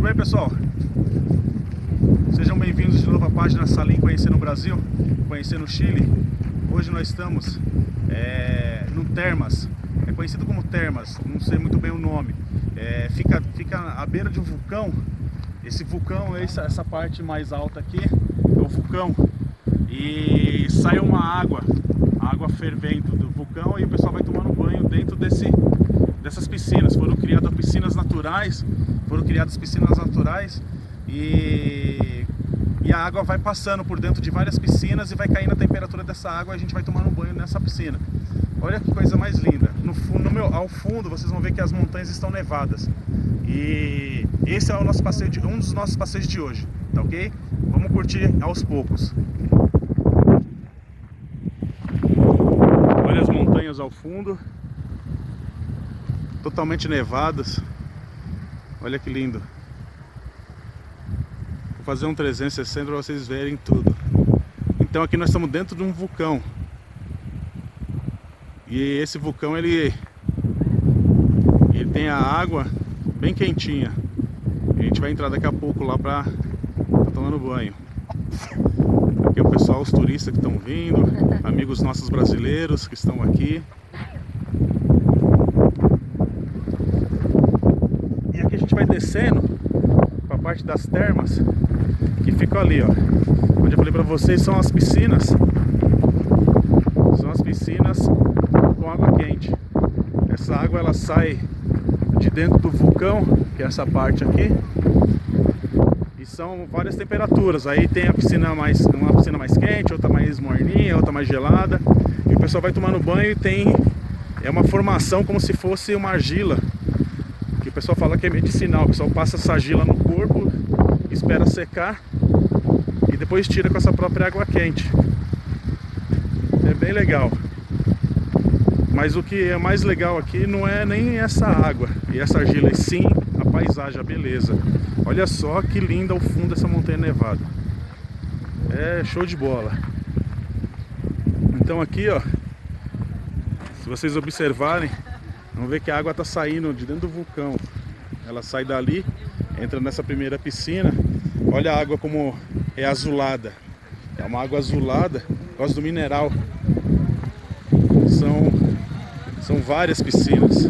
bem, pessoal? Sejam bem-vindos de novo à página Salim Conhecendo o Brasil, Conhecendo o Chile. Hoje nós estamos no Termas, é conhecido como Termas, não sei muito bem o nome. Fica à beira de um vulcão. Esse vulcão, essa parte mais alta aqui, é o vulcão. E sai uma água fervendo do vulcão e o pessoal vai tomando banho dentro dessas piscinas. Foram criadas piscinas naturais e a água vai passando por dentro de várias piscinas e vai caindo a temperatura dessa água e a gente vai tomando banho nessa piscina. Olha que coisa mais linda. Ao fundo vocês vão ver que as montanhas estão nevadas. E esse é o nosso passeio um dos nossos passeios de hoje, tá ok? Vamos curtir aos poucos. Olha as montanhas ao fundo, totalmente nevadas. Olha que lindo. Vou fazer um 360 para vocês verem tudo. Então aqui nós estamos dentro de um vulcão. E esse vulcão ele tem a água bem quentinha. A gente vai entrar daqui a pouco lá para tomando banho. Aqui é o pessoal, os turistas que estão vindo, amigos nossos brasileiros que estão aqui. E aqui a gente vai descendo para a parte das termas, que fica ali, ó. Onde eu falei para vocês, são as piscinas. São as piscinas com água quente. Essa água ela sai de dentro do vulcão, que é essa parte aqui. E são várias temperaturas. Aí tem uma piscina mais quente, outra mais morninha, outra mais gelada. E o pessoal vai tomando banho e é uma formação como se fosse uma argila. Que o pessoal fala que é medicinal. O pessoal passa essa argila no corpo, espera secar e depois tira com essa própria água quente. É bem legal. Mas o que é mais legal aqui não é nem essa água e essa argila, e sim a paisagem, a beleza. Olha só que linda o fundo dessa montanha nevada. É show de bola. Então aqui, ó, se vocês observarem, vão ver que a água está saindo de dentro do vulcão. Ela sai dali, entra nessa primeira piscina. Olha a água como é azulada. É uma água azulada por causa do mineral. São várias piscinas.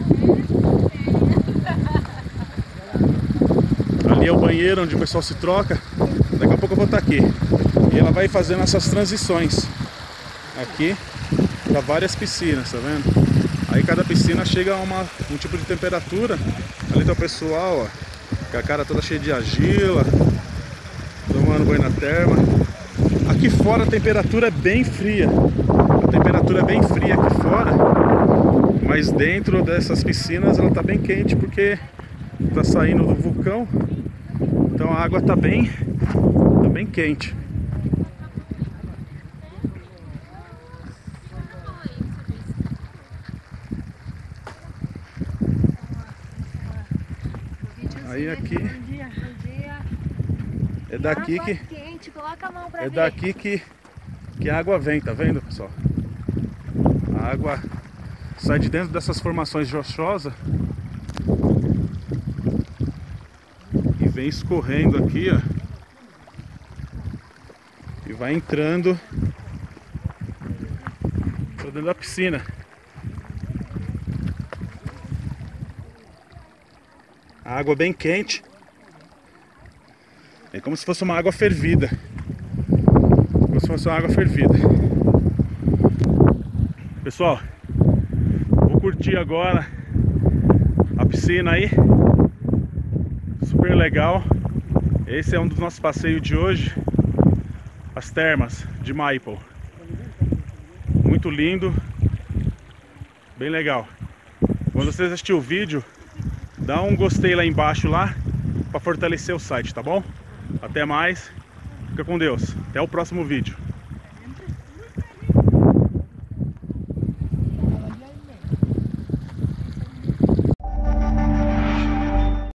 Ali é o banheiro onde o pessoal se troca. Daqui a pouco eu vou estar aqui. E ela vai fazendo essas transições aqui para várias piscinas, tá vendo? Aí cada piscina chega a um tipo de temperatura. Ali tá o pessoal, ó, com a cara toda cheia de argila, tomando banho na terma. Aqui fora a temperatura é bem fria. A temperatura é bem fria aqui fora. Mas dentro dessas piscinas ela tá bem quente porque tá saindo do vulcão. Então a água tá bem quente. Aí aqui é daqui que a água vem, tá vendo, pessoal? A água sai de dentro dessas formações rochosas e vem escorrendo aqui, ó, e vai entrando pra dentro da piscina. A água bem quente, é como se fosse uma água fervida. Como se fosse uma água fervida. Pessoal, vou curtir agora a piscina aí. Super legal. Esse é um dos nossos passeios de hoje. As termas de Maipo. Muito lindo. Bem legal. Quando vocês assistirem o vídeo, dá um gostei lá embaixo lá para fortalecer o site, tá bom? Até mais. Fica com Deus. Até o próximo vídeo.